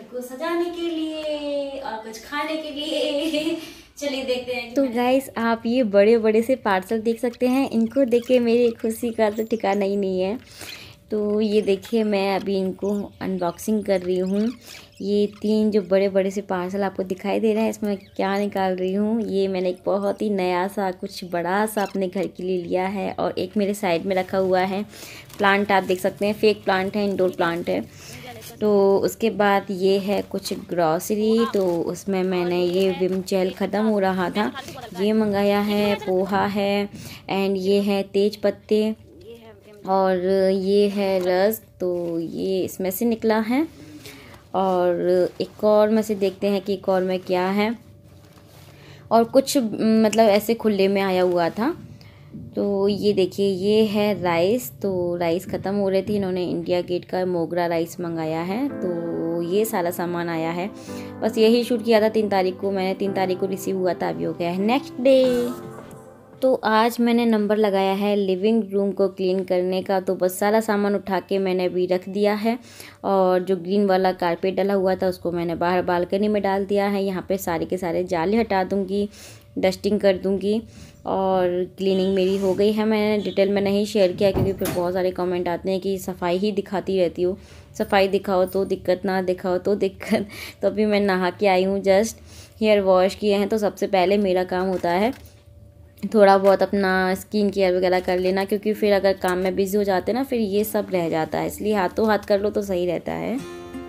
को सजाने के लिए और कुछ खाने के लिए। चलिए देखते हैं। तो गाइस आप ये बड़े बड़े से पार्सल देख सकते हैं, इनको देख के मेरी खुशी का तो ठिकाना ही नहीं है। तो ये देखिए मैं अभी इनको अनबॉक्सिंग कर रही हूँ। ये 3 जो बड़े बड़े से पार्सल आपको दिखाई दे रहे हैं, इसमें क्या निकाल रही हूँ। ये मैंने एक बहुत ही नया सा कुछ बड़ा सा अपने घर के लिए लिया है और एक मेरे साइड में रखा हुआ है। प्लांट आप देख सकते हैं, फेक प्लांट है, इंडोर प्लांट है। तो उसके बाद ये है कुछ ग्रॉसरी, तो उसमें मैंने ये विम जेल ख़त्म हो रहा था, ये मंगाया है। पोहा है एंड ये है तेज पत्ते और ये है रस, तो ये इसमें से निकला है। और एक और में से देखते हैं कि एक और में क्या है। और कुछ मतलब ऐसे खुले में आया हुआ था। तो ये देखिए ये है राइस, तो राइस ख़त्म हो रहे थे, इन्होंने इंडिया गेट का मोगरा राइस मंगाया है। तो ये सारा सामान आया है। बस यही शूट किया था 3 तारीख को, मैंने 3 तारीख को रिसीव हुआ था, अभी हो गया है नेक्स्ट डे। तो आज मैंने नंबर लगाया है लिविंग रूम को क्लीन करने का। तो बस सारा सामान उठा के मैंने अभी रख दिया है और जो ग्रीन वाला कारपेट डला हुआ था उसको मैंने बाहर बालकनी में डाल दिया है। यहाँ पे सारे के सारे जाले हटा दूँगी, डस्टिंग कर दूँगी और क्लीनिंग मेरी हो गई है। मैंने डिटेल में नहीं शेयर किया क्योंकि फिर बहुत सारे कमेंट आते हैं कि सफाई ही दिखाती रहती हो, सफाई दिखाओ तो दिक्कत, ना दिखाओ तो दिक्कत। तो अभी मैं नहा के आई हूँ, जस्ट हेयर वॉश किए हैं। तो सबसे पहले मेरा काम होता है थोड़ा बहुत अपना स्किन केयर वगैरह कर लेना, क्योंकि फिर अगर काम में बिजी हो जाते हैं ना फिर ये सब रह जाता है, इसलिए हाथों हाथ कर लो तो सही रहता है।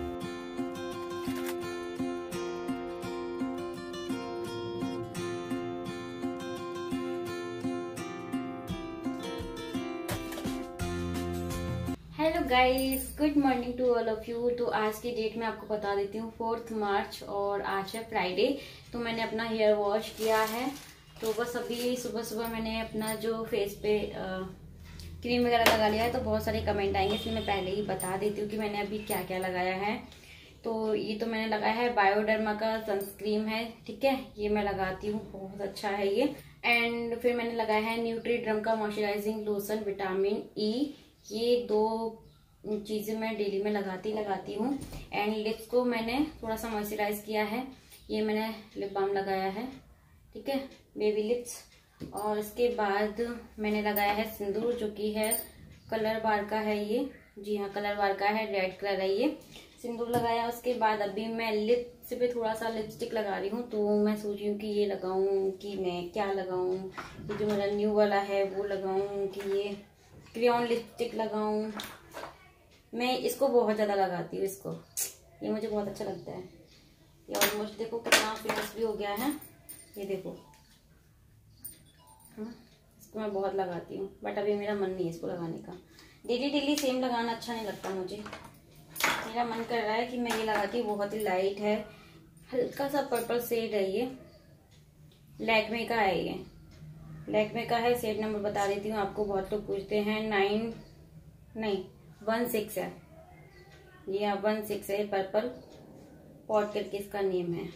Hello guys, good morning to all of you. तो आज की डेट में आपको बता देती हूँ 4 मार्च और आज है फ्राइडे। तो मैंने अपना हेयर वॉश किया है। तो बस अभी सुबह सुबह मैंने अपना जो फेस पे क्रीम वगैरह लगा लिया है। तो बहुत सारे कमेंट आएंगे, इसलिए मैं पहले ही बता देती हूँ कि मैंने अभी क्या क्या लगाया है। तो ये तो मैंने लगाया है बायोडर्मा का सनस्क्रीन है, ठीक है, ये मैं लगाती हूँ, बहुत अच्छा है ये। एंड फिर मैंने लगाया है न्यूट्रीड्रम का मॉइस्चराइजिंग लोशन विटामिन ई। ये 2 चीज़ें मैं डेली में लगाती हूँ। एंड लिप्स को मैंने थोड़ा सा मॉइस्चराइज किया है, ये मैंने लिप बाम लगाया है, ठीक है, बेबी लिप्स। और इसके बाद मैंने लगाया है सिंदूर, जो कि है कलर बार का है ये, जी हाँ कलर बार का है, रेड कलर है ये। सिंदूर लगाया, उसके बाद अभी मैं लिप्स पे थोड़ा सा लिपस्टिक लगा रही हूँ। तो मैं सोच रही हूँ कि ये लगाऊँ कि मैं क्या लगाऊँ, ये जो मेरा न्यू वाला है वो लगाऊँ कि ये क्रेयॉन लिपस्टिक लगाऊँ। मैं इसको बहुत ज़्यादा लगाती हूँ, इसको, ये मुझे बहुत अच्छा लगता है। ये ऑलमोस्ट देखो कितना फेमस भी हो गया है, ये देखो, इसको मैं बहुत लगाती हूँ। बट अभी मेरा मन नहीं है इसको लगाने का, डेली डेली सेम लगाना अच्छा नहीं लगता मुझे। मेरा मन कर रहा है कि मैं ये लगाती हूँ, बहुत ही लाइट है, हल्का सा पर्पल शेड है ये, लैक्मे का है ये, लैक्मे का है। शेड नंबर बता देती हूँ आपको, बहुत लोग पूछते हैं, 16 है ये, 16 है, पर्पल पॉट करके इसका नेम है।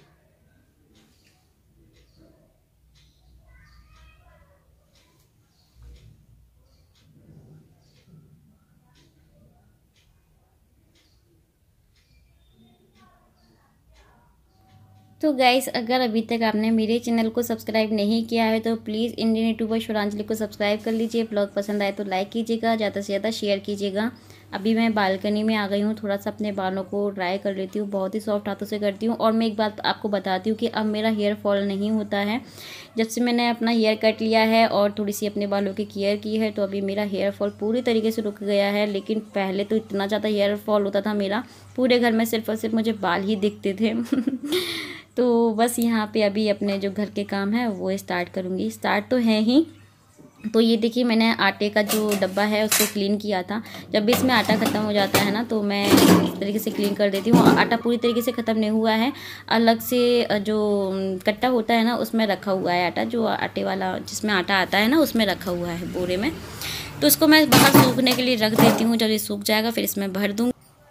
तो गाइस अगर अभी तक आपने मेरे चैनल को सब्सक्राइब नहीं किया है तो प्लीज़ इंडियन यूट्यूबर शुरांजलि को सब्सक्राइब कर लीजिए। ब्लॉग पसंद आए तो लाइक कीजिएगा, ज़्यादा से ज़्यादा शेयर कीजिएगा। अभी मैं बालकनी में आ गई हूँ, थोड़ा सा अपने बालों को ड्राई कर लेती हूँ, बहुत ही सॉफ्ट हाथों से करती हूँ। और मैं एक बात आपको बताती हूँ कि अब मेरा हेयर फॉल नहीं होता है। जब से मैंने अपना हेयर कट लिया है और थोड़ी सी अपने बालों की केयर की है, तो अभी मेरा हेयर फॉल पूरी तरीके से रुक गया है। लेकिन पहले तो इतना ज़्यादा हेयर फॉल होता था मेरा, पूरे घर में सिर्फ और सिर्फ मुझे बाल ही दिखते थे। तो बस यहाँ पे अभी अपने जो घर के काम है वो स्टार्ट करूँगी, स्टार्ट तो है ही। तो ये देखिए मैंने आटे का जो डब्बा है उसको क्लीन किया था। जब भी इसमें आटा ख़त्म हो जाता है ना तो मैं इस तरीके से क्लीन कर देती हूँ। आटा पूरी तरीके से ख़त्म नहीं हुआ है, अलग से जो कट्टा होता है ना उसमें रखा हुआ है आटा, जो आटे वाला जिसमें आटा आता है ना उसमें रखा हुआ है बोरे में। तो इसको मैं बाहर सूखने के लिए रख देती हूँ, जब ये सूख जाएगा फिर इसमें भर दूँगी।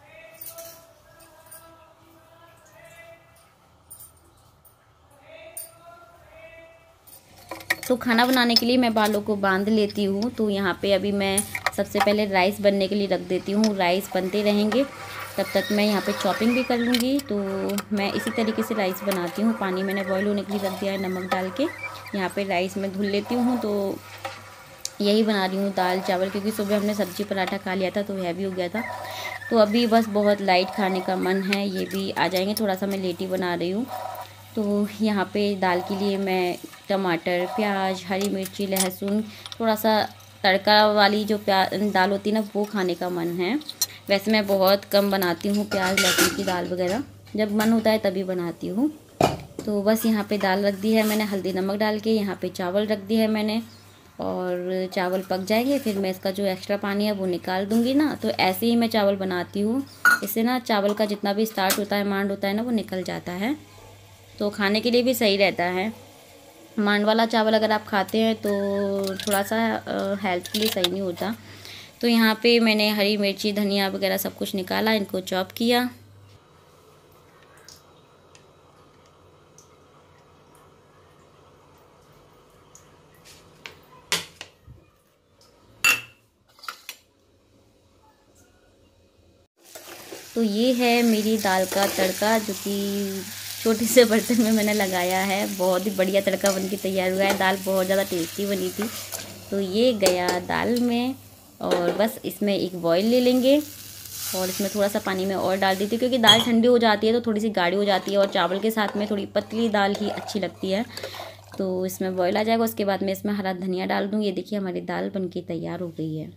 तो खाना बनाने के लिए मैं बालों को बांध लेती हूँ। तो यहाँ पे अभी मैं सबसे पहले राइस बनने के लिए रख देती हूँ, राइस बनते रहेंगे। तब तक मैं यहाँ पे चॉपिंग भी कर लूँगी। तो मैं इसी तरीके से राइस बनाती हूँ। पानी मैंने बॉईल होने के लिए रख दिया है नमक डाल के। यहाँ पे राइस मैं धुल लेती हूँ। तो यही बना रही हूँ दाल चावल, क्योंकि सुबह हमने सब्जी पराठा खा लिया था तो हैवी हो गया था। तो अभी बस बहुत लाइट खाने का मन है, ये भी आ जाएंगे। थोड़ा सा मैं लेट ही बना रही हूँ। तो यहाँ पे दाल के लिए मैं टमाटर, प्याज, हरी मिर्ची, लहसुन, थोड़ा सा तड़का वाली जो दाल होती है ना, वो खाने का मन है। वैसे मैं बहुत कम बनाती हूँ प्याज लहसुन की दाल वगैरह, जब मन होता है तभी बनाती हूँ। तो बस यहाँ पे दाल रख दी है मैंने हल्दी नमक डाल के। यहाँ पे चावल रख दी है मैंने, और चावल पक जाएंगे फिर मैं इसका जो एक्स्ट्रा पानी है वो निकाल दूँगी ना। तो ऐसे ही मैं चावल बनाती हूँ। इससे ना चावल का जितना भी स्टार्च होता है, मांड होता है ना, वो निकल जाता है। तो खाने के लिए भी सही रहता है। मांड वाला चावल अगर आप खाते हैं तो थोड़ा सा हेल्थ के लिए सही नहीं होता। तो यहाँ पे मैंने हरी मिर्ची, धनिया वगैरह सब कुछ निकाला, इनको चॉप किया। तो ये है मेरी दाल का तड़का, जो कि छोटे से बर्तन में मैंने लगाया है। बहुत ही बढ़िया तड़का बन के तैयार हुआ है। दाल बहुत ज़्यादा टेस्टी बनी थी। तो ये गया दाल में, और बस इसमें एक बॉईल ले लेंगे। और इसमें थोड़ा सा पानी में और डाल देती हूँ, क्योंकि दाल ठंडी हो जाती है तो थोड़ी सी गाढ़ी हो जाती है, और चावल के साथ में थोड़ी पतली दाल ही अच्छी लगती है। तो इसमें बॉईल आ जाएगा, उसके बाद मैं इसमें हरा धनिया डाल दूँ। ये देखिए हमारी दाल बन के तैयार हो गई है।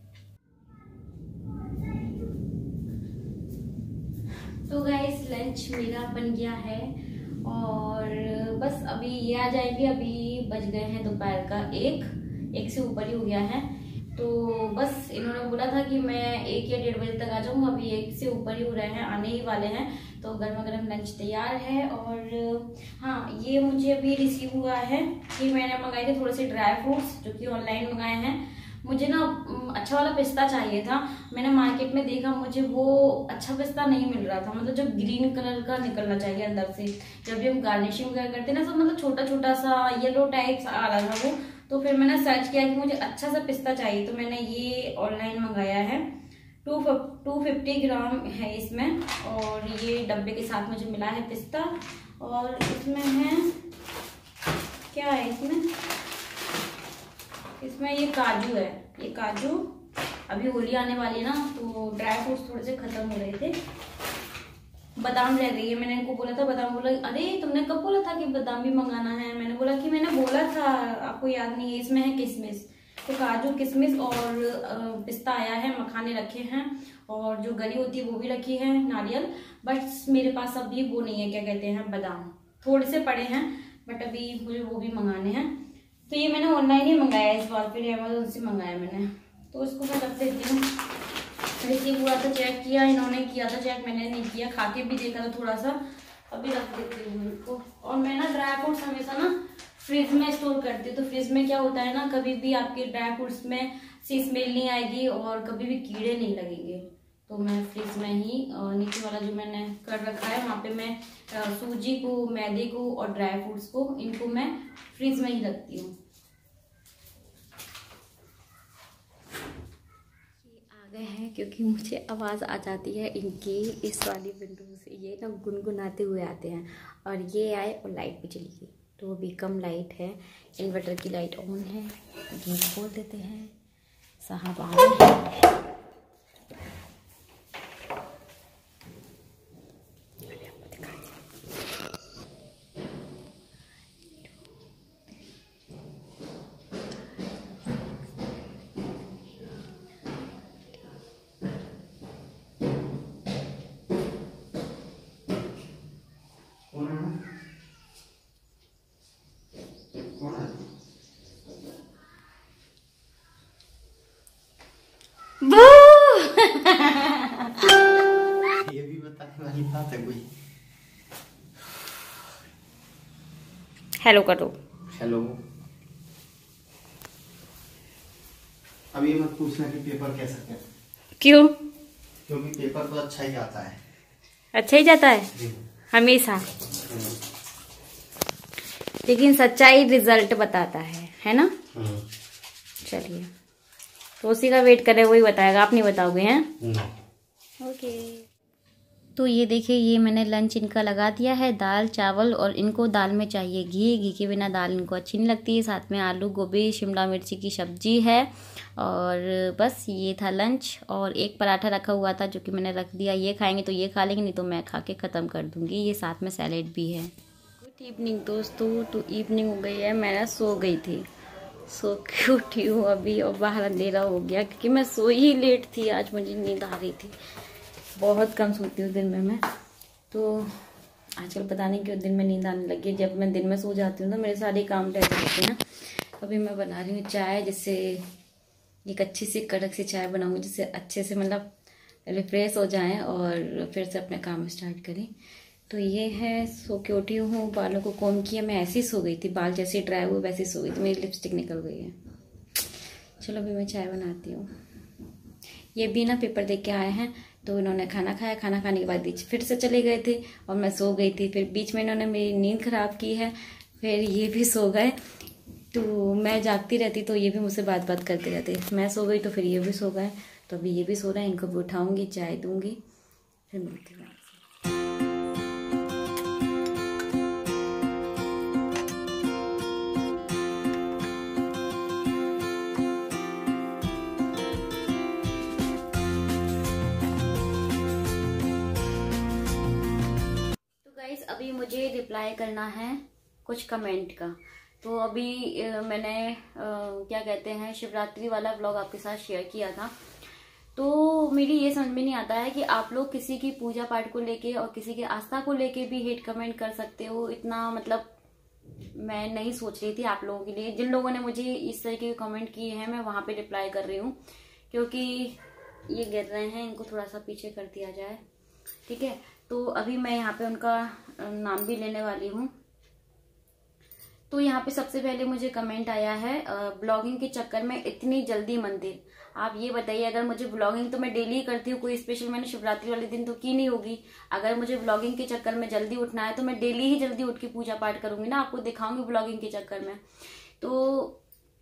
तो गाइस लंच मेरा बन गया है, और बस अभी ये आ जाएगी। अभी बज गए हैं दोपहर का 1 से ऊपर ही हो गया है। तो बस इन्होंने बोला था कि मैं 1 या 1:30 बजे तक आ जाऊँगा। अभी 1 से ऊपर ही हो रहे हैं, आने ही वाले हैं। तो गर्मा गर्म लंच तैयार है। और हाँ, ये मुझे अभी रिसीव हुआ है कि मैंने मंगाए थे थोड़े से ड्राई फ्रूट्स, जो कि ऑनलाइन मंगाए हैं। मुझे ना अच्छा वाला पिस्ता चाहिए था। मैंने मार्केट में देखा, मुझे वो अच्छा पिस्ता नहीं मिल रहा था। मतलब जो ग्रीन कलर का निकलना चाहिए अंदर से, जब भी हम गार्निशिंग वगैरह करते हैं ना, सब मतलब छोटा छोटा सा येलो टाइप आ रहा था वो। तो फिर मैंने सर्च किया कि मुझे अच्छा सा पिस्ता चाहिए, तो मैंने ये ऑनलाइन मंगाया है। 250 ग्राम है इसमें, और ये डब्बे के साथ मुझे मिला है पिस्ता। और इसमें है क्या है, इसमें ये काजू है। ये काजू, अभी होली आने वाली है ना, तो ड्राई फ्रूट्स थोड़े से खत्म हो रहे थे। बादाम रह गई है, मैंने इनको बोला था बादाम। बोला अरे तुमने कब बोला था कि बादाम भी मंगाना है? मैंने बोला कि मैंने बोला था, आपको याद नहीं है? इसमें है किशमिश। तो काजू, किशमिश और पिस्ता आया है, मखाने रखे हैं, और जो गरी होती है वो भी रखी है, नारियल। बट मेरे पास अभी वो नहीं है, क्या कहते हैं, बादाम थोड़े से पड़े हैं, बट अभी मुझे वो भी मंगाने हैं। तो ये मैंने ऑनलाइन ही मंगाया इस बार, फिर अमेजोन से मंगाया मैंने। तो इसको मैं रख देती हूँ। रिसीव हुआ था, चेक किया, इन्होंने किया था चेक, मैंने नहीं किया। खा के भी देखा था थोड़ा सा, अभी रख देती हूँ इनको। और मैं ना ड्राई फ्रूट्स हमेशा ना फ्रिज में स्टोर करती हूँ। तो फ्रिज में क्या होता है ना, कभी भी आपके ड्राई फ्रूट्स में सी स्मेल नहीं आएगी, और कभी भी कीड़े नहीं लगेंगे। तो मैं फ्रिज में ही नीचे वाला जो मैंने कर रखा है, वहाँ पे मैं सूजी को, मैदे को और ड्राई फ्रूट्स को, इनको मैं फ्रिज में ही रखती हूँ। गए हैं, क्योंकि मुझे आवाज़ आ जाती है इनकी इस वाली विंडो से। ये ना गुनगुनाते हुए आते हैं, और ये आए और लाइट भी चली गई। तो अभी कम लाइट है, इन्वर्टर की लाइट ऑन है। गेट खोल देते हैं, साहब आ रहे हैं। ये भी बताने वाली बात है कोई? हेलो करो। हेलो। अभी मत पूछना कि पेपर कैसा है। क्यों? क्योंकि पेपर तो अच्छा ही आता है। अच्छा ही जाता है हमेशा, लेकिन सच्चाई रिजल्ट बताता है ना? चलिए, तो उसी का वेट करें, वही बताएगा, आप नहीं बताओगे हैं? ओके। तो ये देखिए, ये मैंने लंच इनका लगा दिया है, दाल चावल, और इनको दाल में चाहिए घी के बिना दाल इनको अच्छी नहीं लगती है। साथ में आलू गोभी शिमला मिर्ची की सब्जी है, और बस ये था लंच। और एक पराठा रखा हुआ था जो कि मैंने रख दिया, ये खाएंगे तो ये खा लेंगे, नहीं तो मैं खा के ख़त्म कर दूँगी। ये साथ में सैलेड भी है। गुड इवनिंग दोस्तों, तो इवनिंग हो गई है, मैं सो गई थी, सो के उठी हूँ अभी, और बाहर अंधेरा हो गया क्योंकि मैं सोई ही लेट थी। आज मुझे नींद आ रही थी, बहुत कम सोती हूँ दिन में मैं, तो आजकल पता नहीं क्यों दिन में नींद आने लगी। जब मैं दिन में सो जाती हूँ तो मेरे सारे काम रह जाते हैं। अभी मैं बना रही हूँ चाय, जिससे एक अच्छी सी कड़क सी चाय बनाऊंगी, जिससे अच्छे से मतलब रिफ्रेश हो जाएं और फिर से अपने काम स्टार्ट करें। तो ये है, सो के उठी हूँ, बालों को कॉम्ब किया। मैं ऐसे ही सो गई थी, बाल जैसे ड्राई हुए वैसे ही सो गई, तो मेरी लिपस्टिक निकल गई है। चलो अभी मैं चाय बनाती हूँ। ये भी ना पेपर देख के आए हैं, तो इन्होंने खाना खाया, खाना खाने के बाद बीच फिर से चले गए थे और मैं सो गई थी। फिर बीच में इन्होंने मेरी नींद खराब की है, फिर ये भी सो गए। तो मैं जागती रहती तो ये भी मुझसे बात करते रहते, मैं सो गई तो फिर ये भी सो गए। तो अभी ये भी सो रहे हैं, इनको भी उठाऊंगी, चाय दूंगी, फिर मिलती हूँ। अभी मुझे रिप्लाई करना है कुछ कमेंट का। तो अभी मैंने क्या कहते हैं, शिवरात्रि वाला व्लॉग आपके साथ शेयर किया था। तो मेरी ये समझ में नहीं आता है कि आप लोग किसी की पूजा पाठ को लेके और किसी की आस्था को लेके भी हेट कमेंट कर सकते हो। इतना मतलब मैं नहीं सोच रही थी आप लोगों के लिए। जिन लोगों ने मुझे इस तरह के कमेंट किए हैं, मैं वहां पे रिप्लाई कर रही हूँ, क्योंकि ये गिर रहे हैं, इनको थोड़ा सा पीछे कर दिया जाए, ठीक है। तो अभी मैं यहाँ पे उनका नाम भी लेने वाली हूँ। तो यहाँ पे सबसे पहले मुझे कमेंट आया है, ब्लॉगिंग के चक्कर में इतनी जल्दी मंदिर। आप ये बताइए, अगर मुझे ब्लॉगिंग तो मैं डेली ही करती हूँ, कोई स्पेशल मैंने शिवरात्रि वाले दिन तो की नहीं होगी। अगर मुझे ब्लॉगिंग के चक्कर में जल्दी उठना है तो मैं डेली ही जल्दी उठ के पूजा पाठ करूंगी ना, आपको दिखाऊंगी ब्लॉगिंग के चक्कर में। तो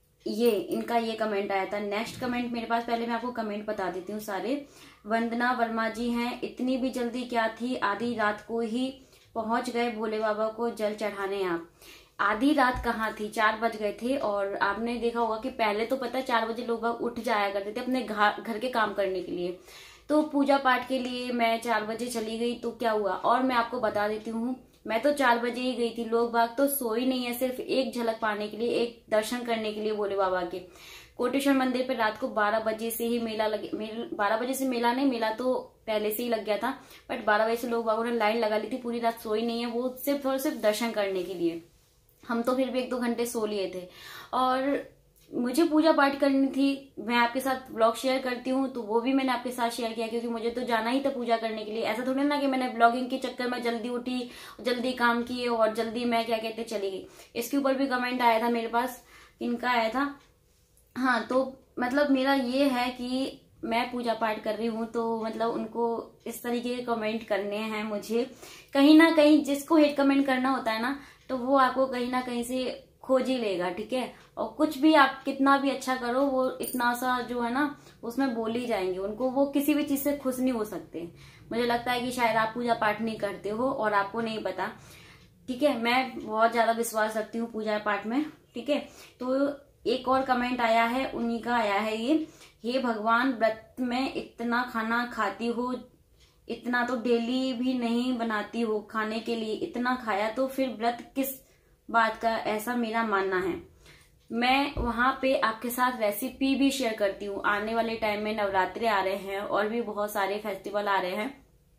ये इनका ये कमेंट आया था। नेक्स्ट कमेंट मेरे पास, पहले मैं आपको कमेंट बता देती हूँ सारे। वंदना वर्मा जी हैं, इतनी भी जल्दी क्या थी, आधी रात को ही पहुंच गए भोले बाबा को जल चढ़ाने आप। आधी रात कहाँ थी, 4 बज गए थे। और आपने देखा होगा कि पहले तो पता है 4 बजे लोग उठ जाया करते थे अपने घर के काम करने के लिए। तो पूजा पाठ के लिए मैं 4 बजे चली गई, तो क्या हुआ, और मैं आपको बता देती हूँ, मैं तो 4 बजे ही गई थी। लोग बाग तो सोई नहीं है, सिर्फ एक झलक पाने के लिए, एक दर्शन करने के लिए भोले बाबा के। कोटेश्वर मंदिर पे रात को 12 बजे से ही मेला लगे, 12 बजे से मेला नहीं, मेला तो पहले से ही लग गया था, बट 12 बजे से लोग बागों ने लाइन लगा ली थी। पूरी रात सोई नहीं है, वो सिर्फ और सिर्फ दर्शन करने के लिए। हम तो फिर भी 1-2 घंटे सो लिए थे। और मुझे पूजा पाठ करनी थी, मैं आपके साथ ब्लॉग शेयर करती हूँ, तो वो भी मैंने आपके साथ शेयर किया, क्योंकि मुझे तो जाना ही था पूजा करने के लिए। ऐसा थोड़ी ना कि मैंने ब्लॉगिंग के चक्कर में जल्दी उठी, जल्दी काम किए और जल्दी मैं क्या कहते चली गई। इसके ऊपर भी कमेंट आया था मेरे पास, इनका आया था। हाँ, तो मतलब मेरा ये है कि मैं पूजा पाठ कर रही हूँ, तो मतलब उनको इस तरीके के कमेंट करने हैं मुझे। कहीं ना कहीं जिसको हेट कमेंट करना होता है ना, तो वो आपको कहीं ना कहीं से खोज ही लेगा, ठीक है। और कुछ भी आप कितना भी अच्छा करो, वो इतना सा जो है ना उसमें बोल ही जाएंगे। उनको वो किसी भी चीज से खुश नहीं हो सकते। मुझे लगता है कि शायद आप पूजा पाठ नहीं करते हो और आपको नहीं पता, ठीक है। मैं बहुत ज्यादा विश्वास रखती हूँ पूजा पाठ में, ठीक है। तो एक और कमेंट आया है, उन्हीं का आया है ये, हे भगवान, व्रत में इतना खाना खाती हो, इतना तो डेली भी नहीं बनाती हो खाने के लिए, इतना खाया तो फिर व्रत किस बात का, ऐसा मेरा मानना है। मैं वहां पे आपके साथ रेसिपी भी शेयर करती हूँ। आने वाले टाइम में नवरात्रे आ रहे हैं और भी बहुत सारे फेस्टिवल आ रहे हैं।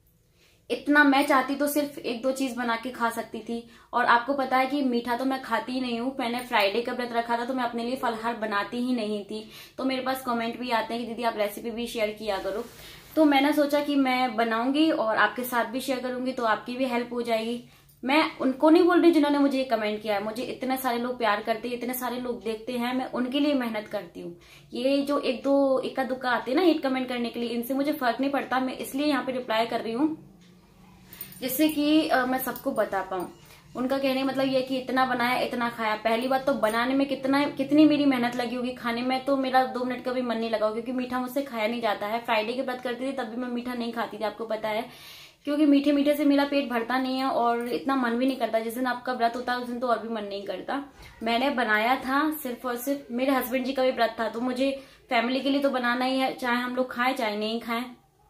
इतना मैं चाहती तो सिर्फ 1-2 चीज बना के खा सकती थी। और आपको पता है कि मीठा तो मैं खाती ही नहीं हूँ। मैंने फ्राइडे का व्रत रखा था, तो मैं अपने लिए फलहार बनाती ही नहीं थी। तो मेरे पास कमेंट भी आते हैं कि दीदी आप रेसिपी भी शेयर किया करो। तो मैंने सोचा कि मैं बनाऊंगी और आपके साथ भी शेयर करूंगी, तो आपकी भी हेल्प हो जाएगी। मैं उनको नहीं बोल रही जिन्होंने मुझे ये कमेंट किया है। मुझे इतने सारे लोग प्यार करते हैं, इतने सारे लोग देखते हैं, मैं उनके लिए मेहनत करती हूँ। ये जो 1-2 इक्का दुक्का आते हैं ना हेट कमेंट करने के लिए, इनसे मुझे फर्क नहीं पड़ता। मैं इसलिए यहाँ पे रिप्लाई कर रही हूँ, जिससे कि मैं सबको बता पाऊं। उनका कहने मतलब ये कि इतना बनाया इतना खाया। पहली बात तो बनाने में कितनी मेरी मेहनत लगी होगी, खाने में तो मेरा 2 मिनट का भी मन नहीं लगा, क्योंकि मीठा मुझसे खाया नहीं जाता है। फ्राइडे के व्रत करती थी तब भी मैं मीठा नहीं खाती थी, आपको पता है, क्योंकि मीठे मीठे से मेरा पेट भरता नहीं है और इतना मन भी नहीं करता। जिस दिन आपका व्रत होता है उस दिन तो और भी मन नहीं करता। मैंने बनाया था सिर्फ और सिर्फ, मेरे हस्बैंड जी का भी व्रत था तो मुझे फैमिली के लिए तो बनाना ही है, चाहे हम लोग खाएं चाहे नहीं खाएं।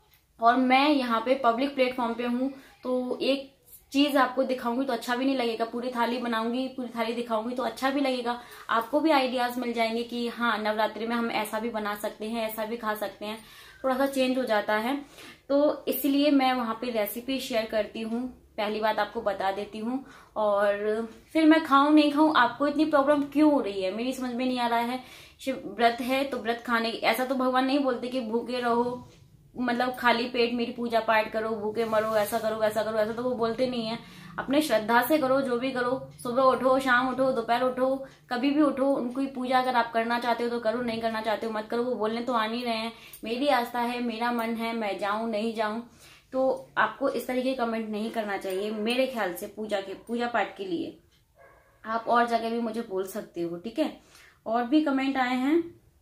और मैं यहाँ पे पब्लिक प्लेटफॉर्म पे हूँ तो एक चीज आपको दिखाऊंगी तो अच्छा भी नहीं लगेगा, पूरी थाली बनाऊंगी, पूरी थाली दिखाऊंगी तो अच्छा भी लगेगा। आपको भी आइडियाज मिल जाएंगे कि हाँ नवरात्रि में हम ऐसा भी बना सकते हैं, ऐसा भी खा सकते हैं, थोड़ा सा चेंज हो जाता है। तो इसलिए मैं वहां पे रेसिपी शेयर करती हूँ, पहली बात आपको बता देती हूँ। और फिर मैं खाऊं नहीं खाऊं आपको इतनी प्रॉब्लम क्यों हो रही है, मेरी समझ में नहीं आ रहा है। व्रत है तो व्रत खाने, ऐसा तो भगवान नहीं बोलते कि भूखे रहो, मतलब खाली पेट मेरी पूजा पाठ करो, भूखे मरो, ऐसा करो वैसा करो, ऐसा तो वो बोलते नहीं है। अपने श्रद्धा से करो, जो भी करो, सुबह उठो, शाम उठो, दोपहर उठो, कभी भी उठो, उनकी पूजा अगर आप करना चाहते हो तो करो, नहीं करना चाहते हो मत करो। वो बोलने तो आ नहीं रहे हैं, मेरी आस्था है, मेरा मन है, मैं जाऊं नहीं जाऊं। तो आपको इस तरीके कमेंट नहीं करना चाहिए मेरे ख्याल से पूजा पाठ के लिए। आप और जगह भी मुझे बोल सकते हो, ठीक है। और भी कमेंट आए हैं,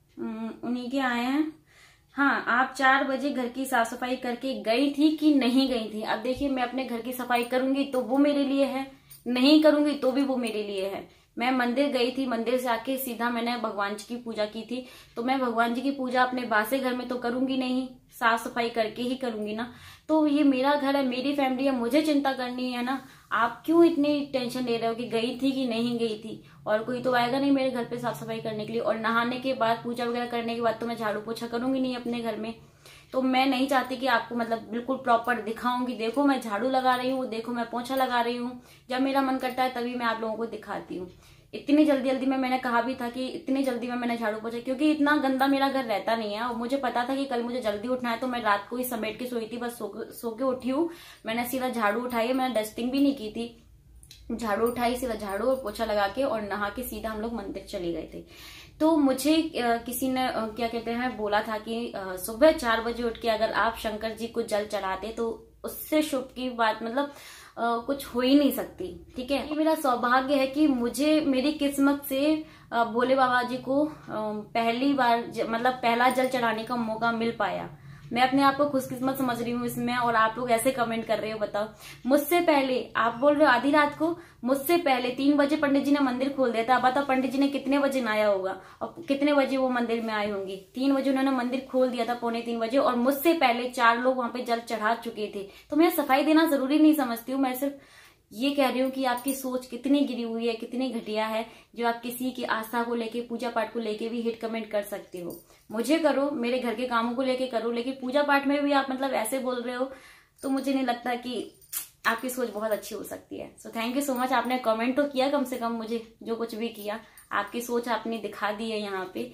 उन्हीं के आए हैं। हाँ, आप 4 बजे घर की साफ सफाई करके गई थी कि नहीं गई थी? अब देखिए, मैं अपने घर की सफाई करूंगी तो वो मेरे लिए है, नहीं करूंगी तो भी वो मेरे लिए है। मैं मंदिर गई थी, मंदिर से आके सीधा मैंने भगवान जी की पूजा की थी, तो मैं भगवान जी की पूजा अपने बासे घर में तो करूंगी नहीं, साफ सफाई करके ही करूंगी ना। तो ये मेरा घर है, मेरी फैमिली है, मुझे चिंता करनी है ना। आप क्यों इतनी टेंशन ले रहे हो कि गई थी कि नहीं गई थी? और कोई तो आएगा नहीं मेरे घर पे साफ सफाई करने के लिए। और नहाने के बाद, पूजा वगैरह करने के बाद तो मैं झाड़ू पोछा करूंगी नहीं अपने घर में। तो मैं नहीं चाहती कि आपको मतलब बिल्कुल प्रॉपर दिखाऊंगी, देखो मैं झाड़ू लगा रही हूँ, देखो मैं पोछा लगा रही हूँ। जब मेरा मन करता है तभी मैं आप लोगों को दिखाती हूँ। इतनी जल्दी में मैंने कहा भी था कि इतनी जल्दी में मैंने झाड़ू पोछा, क्योंकि इतना गंदा मेरा घर रहता नहीं है। और मुझे पता था कि कल मुझे जल्दी उठना है, तो मैं रात को ही समेट के सोई थी, बस सो के उठी हूँ। मैंने सीधा झाड़ू उठाई, मैंने डस्टिंग भी नहीं की थी, झाड़ू उठाई, सीधा झाड़ू और पोछा लगा के और नहा के सीधा हम लोग मंदिर चले गए थे। तो मुझे किसी ने क्या कहते हैं बोला था कि सुबह 4 बजे उठ के अगर आप शंकर जी को जल चढ़ाते तो उससे शुभ की बात मतलब कुछ हो ही नहीं सकती, ठीक है। ये मेरा सौभाग्य है कि मुझे मेरी किस्मत से भोले बाबा जी को पहली बार मतलब पहला जल चढ़ाने का मौका मिल पाया। मैं अपने आप को खुशकिस्मत समझ रही हूँ इसमें। और आप लोग ऐसे कमेंट कर रहे हो, बताओ मुझसे पहले, आप बोल रहे हो आधी रात को, मुझसे पहले 3 बजे पंडित जी ने मंदिर खोल दिया था। अब बताओ पंडित जी ने कितने बजे नहाया होगा और कितने बजे वो मंदिर में आई होंगी? 3 बजे उन्होंने मंदिर खोल दिया था, 2:45 बजे, और मुझसे पहले 4 लोग वहां पे जल चढ़ा चुके थे। तो मैं सफाई देना जरूरी नहीं समझती हूँ, मैं सिर्फ ये कह रही हूँ कि आपकी सोच कितनी गिरी हुई है, कितनी घटिया है, जो आप किसी की आस्था को लेके, पूजा पाठ को लेके भी हिट कमेंट कर सकते हो। मुझे करो, मेरे घर के कामों को लेके करो, लेकिन पूजा पाठ में भी आप मतलब ऐसे बोल रहे हो, तो मुझे नहीं लगता कि आपकी सोच बहुत अच्छी हो सकती है। So thank you so much, आपने कमेंट तो किया कम से कम, मुझे जो कुछ भी किया, आपकी सोच आपने दिखा दी है यहाँ पे।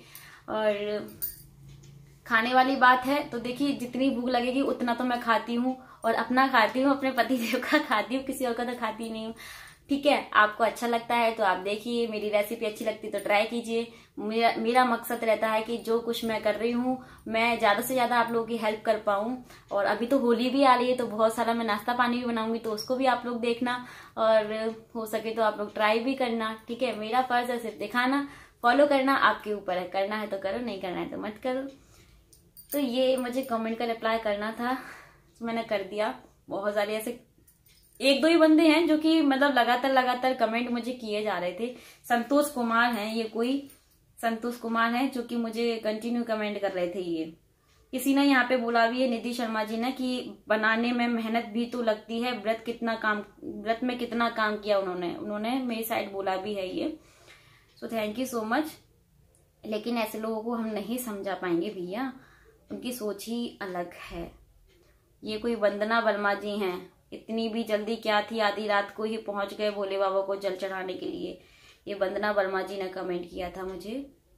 और खाने वाली बात है तो देखिए, जितनी भूख लगेगी उतना तो मैं खाती हूँ, और अपना खाती हूँ, अपने पति देव का खाती हूँ, किसी और का तो खाती नहीं हूँ, ठीक है। आपको अच्छा लगता है तो आप देखिए, मेरी रेसिपी अच्छी लगती तो ट्राई कीजिए। मेरा मकसद रहता है कि जो कुछ मैं कर रही हूँ मैं ज्यादा से ज्यादा आप लोगों की हेल्प कर पाऊँ। और अभी तो होली भी आ रही है तो बहुत सारा मैं नाश्ता पानी भी बनाऊंगी, तो उसको भी आप लोग देखना, और हो सके तो आप लोग ट्राई भी करना, ठीक है। मेरा फर्ज है सिर्फ दिखाना, फॉलो करना आपके ऊपर है, करना है तो करो, नहीं करना है तो मत करो। तो ये मुझे कमेंट का रिप्लाई करना था तो मैंने कर दिया। बहुत सारे ऐसे 1-2 ही बंदे हैं जो कि मतलब लगातार कमेंट मुझे किए जा रहे थे। संतोष कुमार हैं, ये कोई संतोष कुमार हैं जो कि मुझे कंटिन्यू कमेंट कर रहे थे। ये किसी ने यहाँ पे बोला भी है, निधि शर्मा जी ने, कि बनाने में मेहनत भी तो लगती है, व्रत में कितना काम किया उन्होंने मेरी साइड बोला भी है ये। So thank you so much. लेकिन ऐसे लोगों को हम नहीं समझा पाएंगे भैया, उनकी सोच ही अलग है। ये कोई वंदना वर्मा जी हैं, इतनी भी जल्दी क्या थी, आधी रात को ही पहुंच गए भोले बाबा को जल चढ़ाने के लिए। ये वंदना वर्मा जी ने कमेंट किया था मुझे।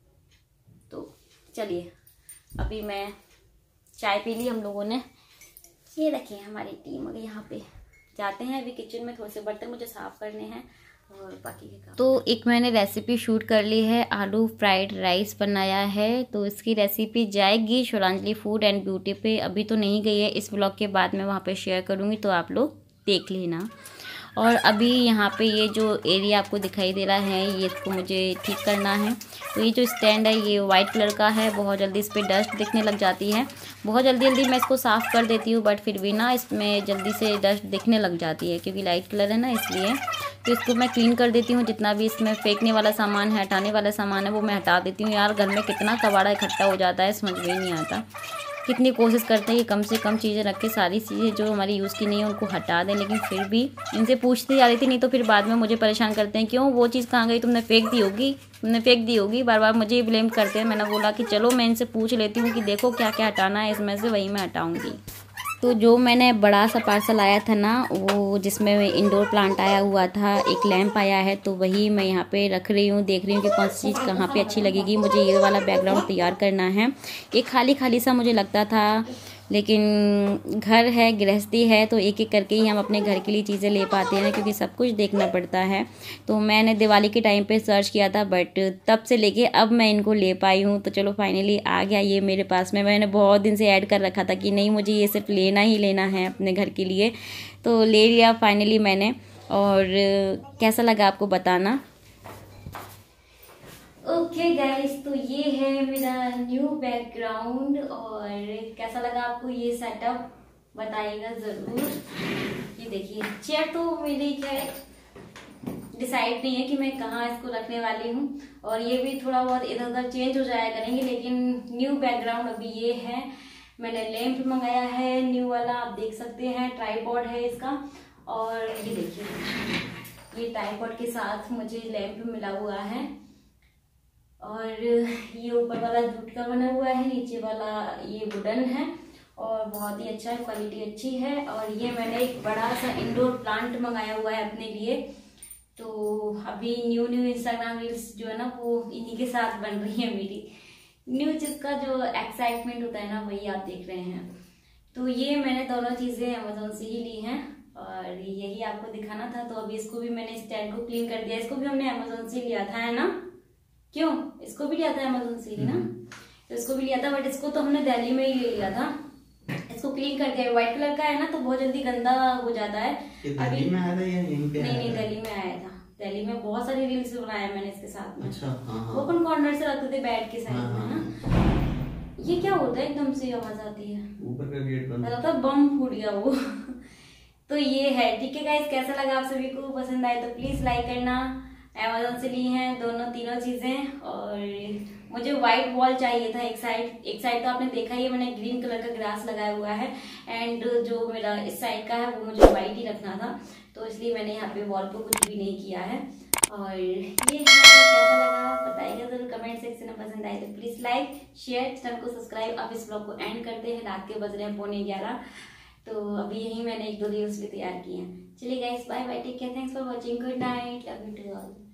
तो चलिए, अभी मैं चाय पी ली हम लोगों ने, ये रखी है हमारी टीम। अगर यहाँ पे जाते हैं, अभी किचन में थोड़े से बर्तन मुझे साफ करने हैं और बाकी के काम। तो एक मैंने रेसिपी शूट कर ली है, आलू फ्राइड राइस बनाया है, तो इसकी रेसिपी जाएगी शिलांजलि फूड एंड ब्यूटी पे। अभी तो नहीं गई है, इस ब्लॉग के बाद मैं वहाँ पे शेयर करूँगी, तो आप लोग देख लेना। और अभी यहाँ पे ये जो एरिया आपको दिखाई दे रहा है ये इसको मुझे ठीक करना है। तो ये जो स्टैंड है ये वाइट कलर का है, बहुत जल्दी इस पर डस्ट दिखने लग जाती है। बहुत जल्दी मैं इसको साफ़ कर देती हूँ, बट फिर भी ना इसमें जल्दी से डस्ट दिखने लग जाती है क्योंकि लाइट कलर है ना, इसलिए। तो इसको मैं क्लीन कर देती हूँ। जितना भी इसमें फेंकने वाला सामान है, हटाने वाला सामान है, वो मैं हटा देती हूँ। यार घर में कितना कबाड़ा इकट्ठा हो जाता है, समझ में ही नहीं आता। कितनी कोशिश करते हैं कि कम से कम चीज़ें रख के सारी चीज़ें जो हमारी यूज़ की नहीं है उनको हटा दें, लेकिन फिर भी इनसे पूछती जा रही थी, नहीं तो फिर बाद में मुझे परेशान करते हैं, क्यों वो चीज़ कहाँ गई, तुमने फेंक दी होगी, बार बार मुझे ही ब्लेम करते हैं। मैंने बोला कि चलो मैं इनसे पूछ लेती हूँ कि देखो क्या क्या हटाना है इसमें से, वही मैं हटाऊँगी। तो जो मैंने बड़ा सा पार्सल आया था ना, वो जिसमें इंडोर प्लांट आया हुआ था, एक लैंप आया है, तो वही मैं यहाँ पे रख रही हूँ। देख रही हूँ कि कौन सी चीज़ कहाँ पे अच्छी लगेगी। मुझे ये वाला बैकग्राउंड तैयार करना है। ये खाली सा मुझे लगता था, लेकिन घर है, गृहस्थी है, तो एक एक करके ही हम अपने घर के लिए चीज़ें ले पाते हैं, क्योंकि सब कुछ देखना पड़ता है। तो मैंने दिवाली के टाइम पे सर्च किया था, बट तब से लेके अब मैं इनको ले पाई हूँ। तो चलो फाइनली आ गया ये मेरे पास में। मैंने बहुत दिन से ऐड कर रखा था कि नहीं, मुझे ये सिर्फ लेना ही लेना है अपने घर के लिए, तो ले लिया फाइनली मैंने। और कैसा लगा आपको बताना। ओके गाइस, तो ये है मेरा न्यू बैकग्राउंड, और कैसा लगा आपको ये सेटअप बताइएगा ज़रूर। ये देखिए, चेयर तो मेरी खैर डिसाइड नहीं है कि मैं कहाँ इसको रखने वाली हूँ, और ये भी थोड़ा बहुत इधर उधर चेंज हो जाया करेंगे, लेकिन न्यू बैकग्राउंड अभी ये है। मैंने लैंप मंगाया है न्यू वाला, आप देख सकते हैं, ट्राइपॉड है इसका। और ये देखिए, ये ट्राइपॉड के साथ मुझे लैंप मिला हुआ है, और ये ऊपर वाला जूट का बना हुआ है, नीचे वाला ये वुडन है, और बहुत ही अच्छा है, क्वालिटी अच्छी है। और ये मैंने एक बड़ा सा इंडोर प्लांट मंगाया हुआ है अपने लिए। तो अभी न्यू इंस्टाग्राम रील्स जो है ना, वो इन्हीं के साथ बन रही है मेरी। न्यू चीज़ का जो एक्साइटमेंट होता है ना, वही आप देख रहे हैं। तो ये मैंने दोनों चीज़ें अमेजोन से ही ली हैं, और यही आपको दिखाना था। तो अभी इसको भी मैंने स्टैंड को क्लीन कर दिया। इसको भी हमने अमेजोन से लिया था, है ना? क्यों, इसको भी लिया था अमेजोन से ही ना, तो इसको भी लिया था, बट इसको तो हमने दिल्ली में ही ले लिया था। इसको क्लीन कर दिया। व्हाइट कलर का है ना, तो बहुत जल्दी गंदा हो जाता है। दिल्ली में आया था या यहीं पे? नहीं, दिल्ली में आया था। दिल्ली में बहुत सारी रील्स बनाया मैंने इसके साथ में। अच्छा, हाँ। ओपन कॉर्नर से रखते थे बेड के साइड में ना। ये क्या होता है, एकदम से आवाज आती है, ऊपर का गेट बंद लगता है बम फूट गया वो। तो ये है, ठीक है गाइस। कैसा लगा आप सभी को, पसंद आए तो प्लीज लाइक करना। अमेजोन से ली हैं तीनों चीजें। और मुझे व्हाइट वॉल चाहिए था एक साइड तो आपने देखा ही, मैंने ग्रीन कलर का ग्रास लगाया हुआ है, एंड जो मेरा इस साइड का है वो मुझे व्हाइट ही रखना था, तो इसलिए मैंने यहाँ पे वॉल पे कुछ भी नहीं किया है। और ये कैसा लगा बताइएगा जरूर कमेंट सेक्शन में। पसंद आए तो प्लीज लाइक शेयर, चैनल को सब्सक्राइब। अब इस ब्लॉग को एंड करते हैं, रात के बज रहे हैं 11:15। तो अभी यही मैंने 1-2 रील्स भी तैयार किए हैं। चलिए guys, bye bye, take care, thanks for watching, good night, love you to all.